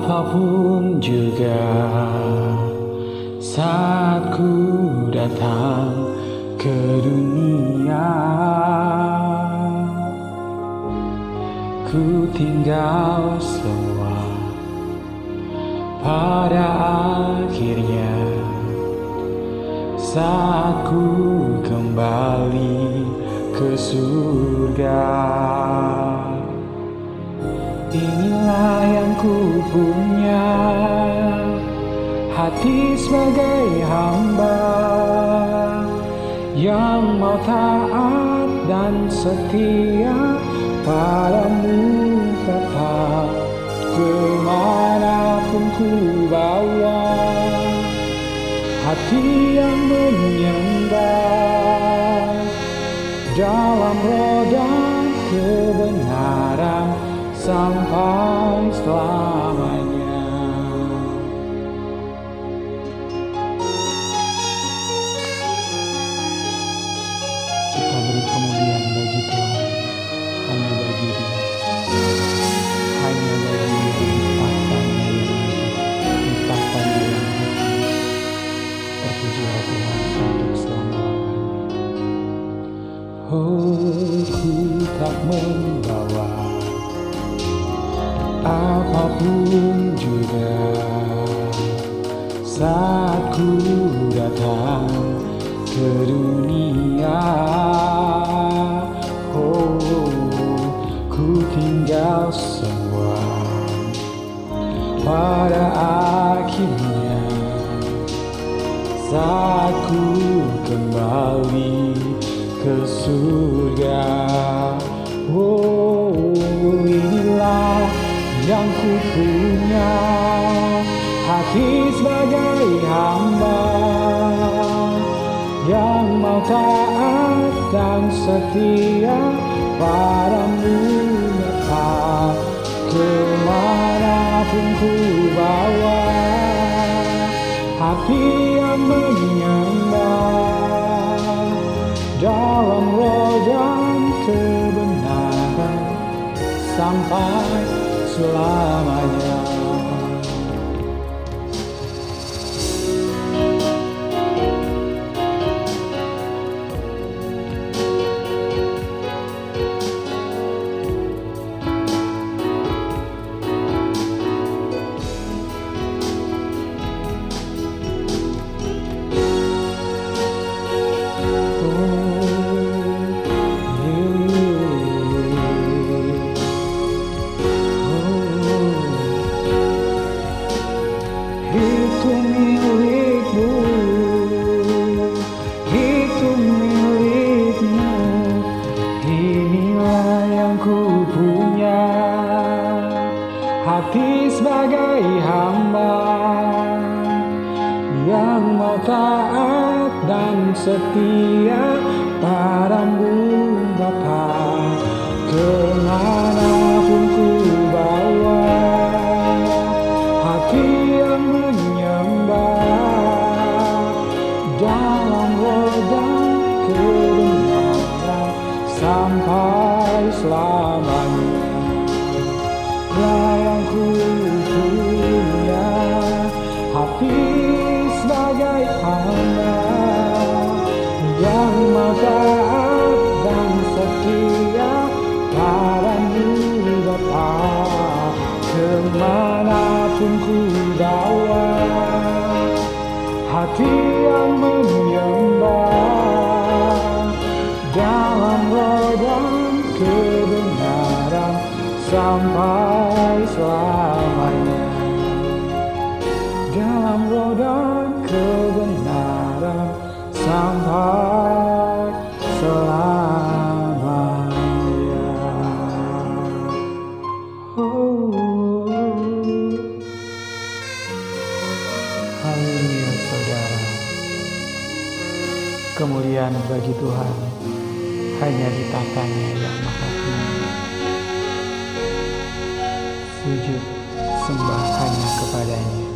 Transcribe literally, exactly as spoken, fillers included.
Apapun juga saat ku datang ke dunia, ku tinggal semua. Pada akhirnya saat ku kembali ke surga, inilah yang ku punya, hati sebagai hamba yang mau taat dan setia padamu tetap, kemanapun ku bawa. Hati yang menyembah dalam roda kebenaran sampai selamanya. Kita beri kemuliaan bagi Tuhan, hanya bagi Dia, hanya bagi Dia di tahtanya yang hati, terpujilah Tuhan untuk selama-lamanya. Oh, ku tak membawa apapun juga saat ku datang ke dunia. Oh, ku tinggal semua. Pada akhirnya saat ku kembali ke surga, oh, inilah yang ku punya, hati sebagai hamba yang mau taat dan setia padamu tetap, kemanapun ku bawa. Hati yang menyembah dalam roda kebenaran sampai selamanya. Itu milikmu, itu milikmu, inilah yang ku punya, hati sebagai hamba yang mau taat dan setia padamu Bapa, kemanapun ku bawa. Hati yang menyembah dalam roda kebenaran sampai selamanya. Yang ku punya, hati sebagai hamba yang mau taat dan setia padamu Bapa, kemanapun ku bawa. Hati yang menyembah dalam roda kebenaran sampai selamanya, dalam roda kebenaran sampai selamanya. Oh, haleluya saudara. Kemuliaan bagi Tuhan hanya di tahtanya yang maha tinggi. Sujud sembah hanya kepadanya.